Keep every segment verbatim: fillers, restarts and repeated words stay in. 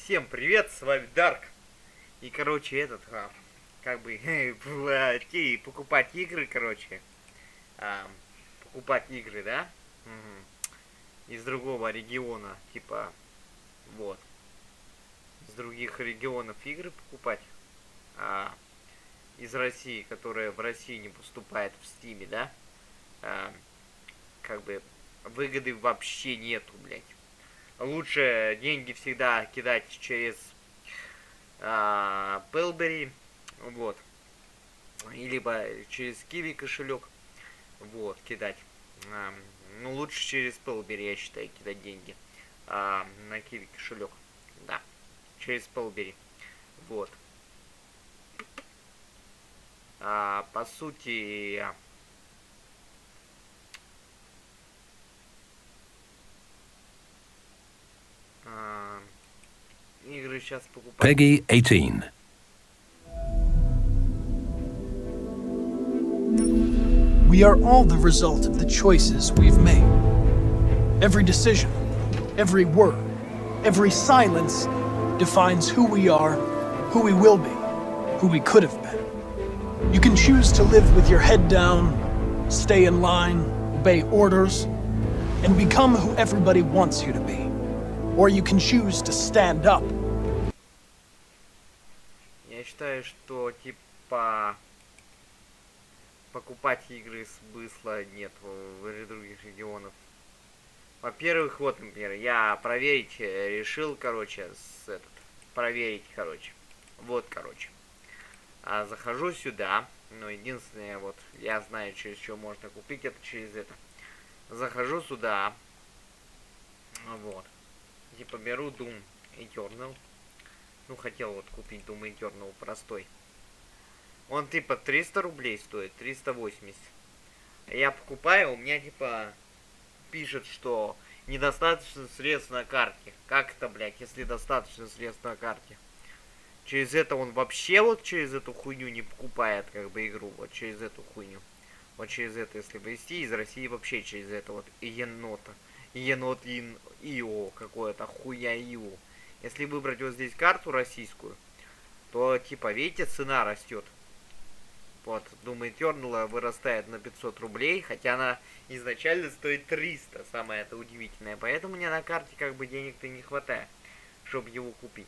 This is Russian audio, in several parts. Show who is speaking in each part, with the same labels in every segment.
Speaker 1: Всем привет, с вами Дарк. И, короче, этот, а, как бы, идти покупать игры, короче. А, покупать игры, да? Угу. Из другого региона, типа, вот. Из других регионов игры покупать. А, из России, которая в России не поступает в Стиме, да? А, как бы, выгоды вообще нету, блядь. Лучше деньги всегда кидать через а, Пэлбери, вот, и либо через Киви кошелек, вот, кидать. А, ну, лучше через Пэлбери, я считаю, кидать деньги а, на Киви кошелек, да, через Пэлбери, вот. А, по сути, а, игры сейчас покупать.
Speaker 2: Peggy eighteen.
Speaker 3: We are all the result of the choices we've made. Every decision, every word, every silence defines who we are, who we will be, who we could have been. You can choose to live with your head down, stay in line, obey orders, and become who everybody wants you to be. Or you can choose to stand up.
Speaker 1: Я считаю, что типа покупать игры смысла нет в других регионах. Во-первых, вот, например, я проверить решил, короче, с этот, проверить, короче. Вот, короче. А, захожу сюда. Но единственное, вот, я знаю, через что можно купить, это через это. Захожу сюда. Вот. Типа беру Doom Eternal. Ну, хотел вот купить Doom Eternal простой. Он типа триста рублей стоит, триста восемьдесят. Я покупаю, у меня типа пишет, что недостаточно средств на карте. Как это, блядь, если достаточно средств на карте? Через это он вообще вот через эту хуйню не покупает, как бы, игру. Вот через эту хуйню. Вот через это, если ввести, из России вообще через это вот енота. Енот ИО какое-то, хуя ИО. Если выбрать вот здесь карту российскую, то типа, видите, цена растет. Вот, Doom Eternal вырастает на пятьсот рублей, хотя она изначально стоит триста, самое это удивительное. Поэтому мне на карте как бы денег-то не хватает, чтобы его купить.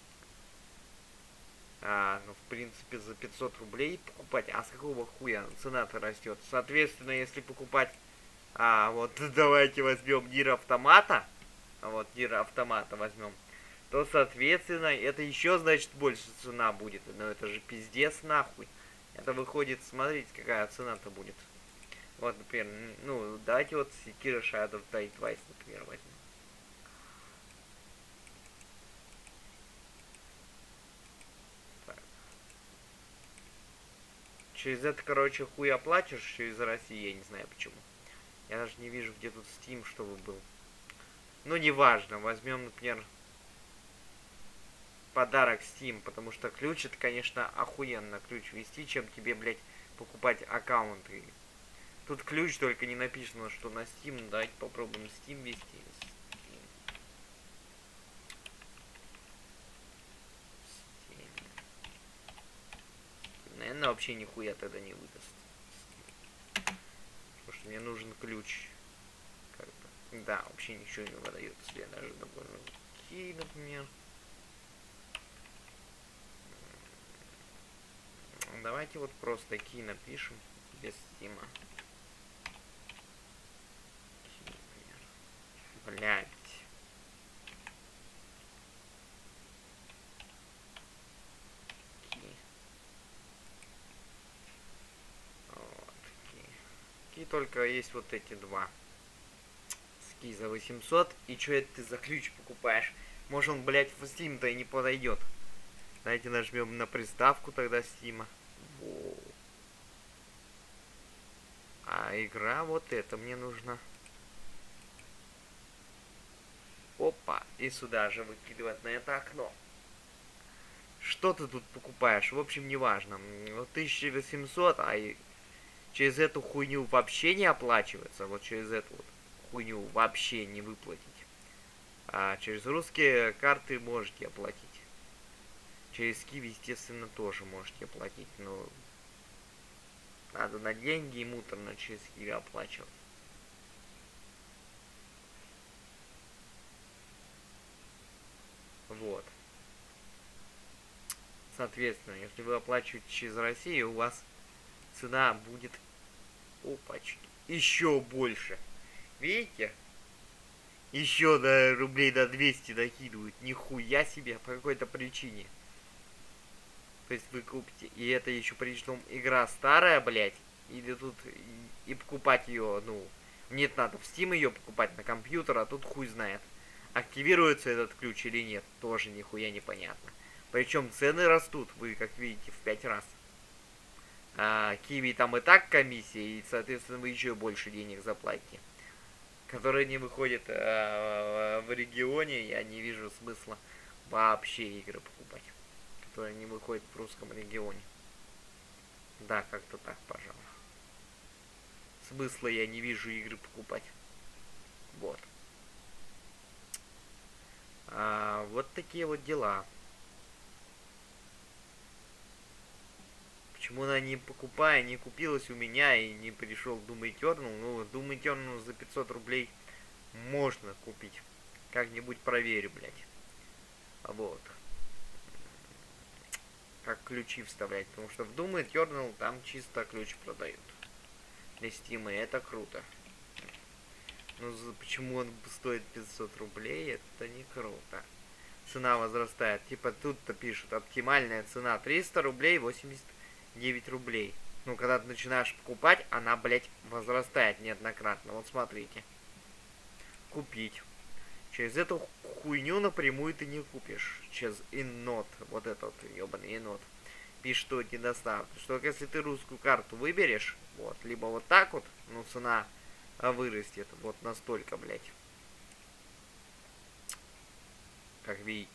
Speaker 1: А, ну, в принципе, за пятьсот рублей покупать. А с какого хуя цена-то растет? Соответственно, если покупать... А, вот давайте возьмем Нир Автомата. Вот, Нир Автомата возьмем. То, соответственно, это еще, значит, больше цена будет. Но это же пиздец нахуй. Это выходит, смотрите, какая цена-то будет. Вот, например, ну, давайте вот Sekiro Shadow Die Twice, например, возьмем. Так. Через это, короче, хуй оплатишь через Россию, я не знаю почему. Я даже не вижу, где тут Steam, чтобы был. Ну, неважно, возьмем, например... подарок Steam, потому что ключ это, конечно, охуенно ключ вести, чем тебе, блядь, покупать аккаунты. Тут ключ только не написано, что на Steam. Давайте попробуем Steam вести. Steam. Steam. Наверное, вообще нихуя тогда не выдаст. Потому что мне нужен ключ. Как бы. Да, вообще ничего не выдает. Если я даже довольно окей, например. Давайте вот просто такие напишем без стима. Блять. Вот такие. Какие только есть вот эти два. Ски за восемьсот. И что это ты за ключ покупаешь? Может он, блять, в Steam-то и не подойдет. Давайте нажмем на приставку тогда Стима. А игра вот это мне нужна. Опа, и сюда же выкидывать на это окно. Что ты тут покупаешь? В общем, неважно. тысяча восемьсот, а и через эту хуйню вообще не оплачивается. Вот через эту вот хуйню вообще не выплатить. А через русские карты можете оплатить. Через Киви, естественно, тоже можете оплатить. Но надо на деньги и муторно через Киви оплачивать. Вот. Соответственно, если вы оплачиваете через Россию, у вас цена будет, опачки, еще больше. Видите? Еще до рублей до двухсот докидывают. Нихуя себе, по какой-то причине. То есть вы купите. И это еще причем игра старая, блядь. Или тут и, и покупать ее, ну, нет, надо в Steam ее покупать на компьютер, а тут хуй знает. Активируется этот ключ или нет, тоже нихуя непонятно. Причем цены растут, вы как видите, в пять раз. А, Киви там и так комиссия, и, соответственно, вы еще больше денег заплатите. Которые не выходят а, в регионе, я не вижу смысла вообще игры покупать. Которые не выходят в русском регионе. Да, как-то так, пожалуй. Смысла я не вижу игры покупать. Вот. А, вот такие вот дела. Почему она не покупая, не купилась у меня и не пришел Doom Eternal? Ну, Doom Eternal за пятьсот рублей можно купить. Как-нибудь проверю, блядь. Вот. Как ключи вставлять. Потому что в Doom Eternal там чисто ключ продают. Для Steam, и это круто. Ну, за, почему он стоит пятьсот рублей, это не круто. Цена возрастает. Типа тут-то пишут, оптимальная цена триста рублей, восемьдесят девять рублей. Ну, когда ты начинаешь покупать, она, блядь, возрастает неоднократно. Вот смотрите. Купить. Через эту хуйню напрямую ты не купишь. Через иннот. Вот этот ебаный иннот. Пишет, что недостаточно. Что если ты русскую карту выберешь, вот, либо вот так вот, ну, цена вырастет. Вот настолько, блядь. Как видите.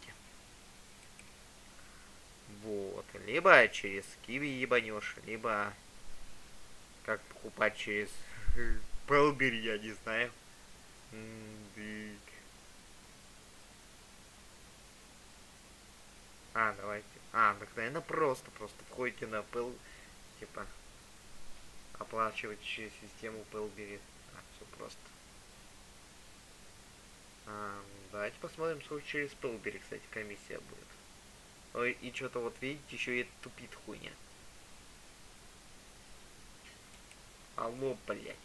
Speaker 1: Вот. Либо через Киви ебанешь, либо как покупать через Пелбери, я не знаю. А, давайте. А, так, наверное, просто. Просто входите на Пел... Типа... Оплачивать через систему Пелбери. А, все просто. А, давайте посмотрим, сколько через Пелбери, кстати, комиссия будет. Ой, и что-то вот видите, еще и тупит хуйня. Алло, блять.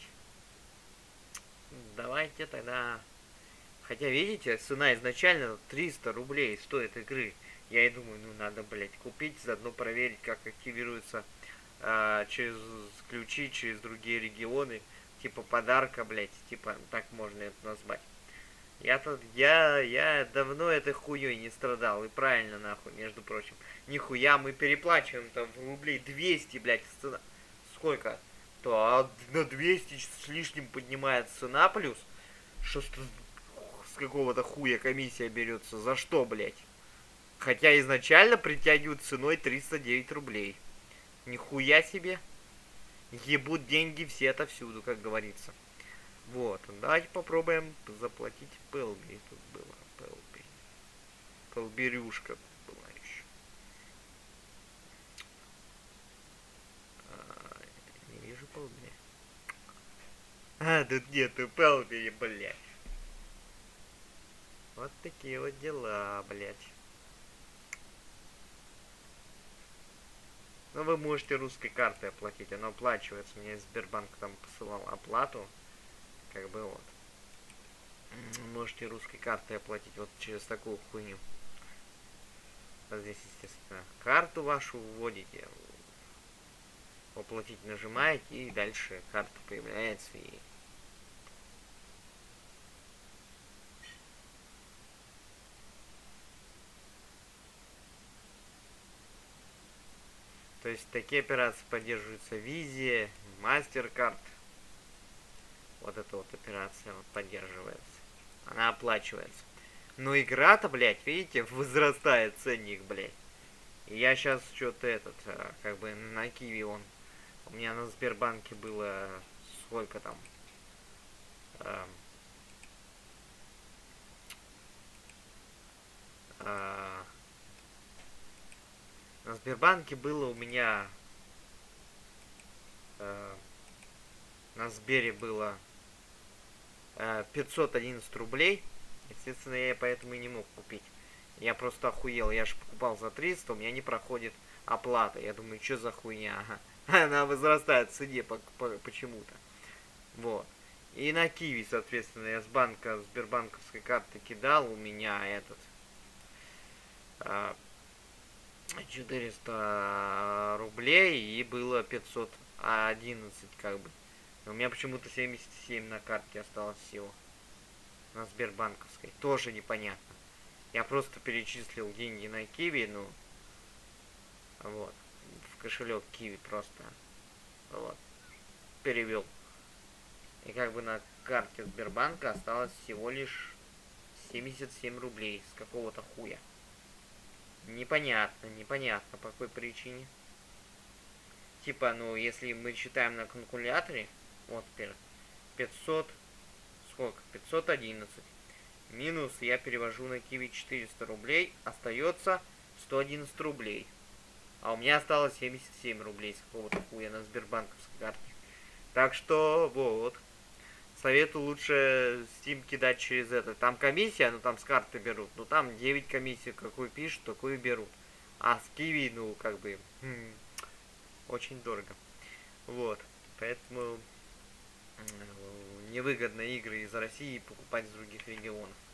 Speaker 1: Давайте тогда... Хотя, видите, цена изначально триста рублей стоит игры. Я и думаю, ну надо, блять, купить, заодно проверить, как активируется а, через ключи, через другие регионы. Типа подарка, блять, типа так можно это назвать. Я тут, я, я давно этой хуей не страдал. И правильно, нахуй, между прочим. Нихуя, мы переплачиваем там в рублей двести, блядь, цена. Сколько? То а на двести с лишним поднимает цена плюс. Что с какого-то хуя комиссия берется? За что, блядь? Хотя изначально притягивают ценой триста девять рублей. Нихуя себе. Ебут деньги все отовсюду, как говорится. Вот, давайте попробуем заплатить Пелбери. Тут было Пелбери. Пелберюшка была еще. А, не вижу Пелбери. А, тут нету Пелбери, блядь. Вот такие вот дела, блядь. Ну, вы можете русской картой оплатить. Она оплачивается. Мне Сбербанк там посылал оплату. Как бы вот. Можете русской картой оплатить вот через такую хуйню. Вот здесь, естественно, карту вашу вводите. Оплатить нажимаете, и дальше карта появляется. И... То есть такие операции поддерживаются Визе, MasterCard. Вот эта вот операция вот поддерживается. Она оплачивается. Но игра-то, блядь, видите, возрастает ценник, блядь. И я сейчас что-то этот, как бы на Киви он. У меня на Сбербанке было сколько там? Эм, На Сбербанке было у меня... Э, на Сбере было э, пятьсот одиннадцать рублей. Естественно, я поэтому и не мог купить. Я просто охуел. Я же покупал за триста, у меня не проходит оплата. Я думаю, что за хуйня? Ага. Она возрастает в цене по по почему-то. Вот. И на Киви, соответственно, я с банка, Сбербанковской карты кидал. У меня этот... Э, четыреста рублей и было пятьсот одиннадцать как бы. Но у меня почему-то семьдесят семь на карте осталось всего. На Сбербанковской. Тоже непонятно. Я просто перечислил деньги на Киви, ну, вот, в кошелек Киви просто, вот, перевел. И как бы на карте Сбербанка осталось всего лишь семьдесят семь рублей с какого-то хуя. Непонятно, непонятно по какой причине. Типа, ну, если мы считаем на калькуляторе, вот теперь пятьсот, сколько? пятьсот одиннадцать. Минус я перевожу на Киви четыреста рублей, остается сто одиннадцать рублей. А у меня осталось семьдесят семь рублей с какого-то хуя на Сбербанковской карте. Так что, вот. Советую лучше Steam кидать через это. Там комиссия, ну там с карты берут. Ну там девять комиссий, какую пишут, такую берут. А с Киви, ну как бы, хм, очень дорого. Вот. Поэтому невыгодно игры из России покупать из других регионов.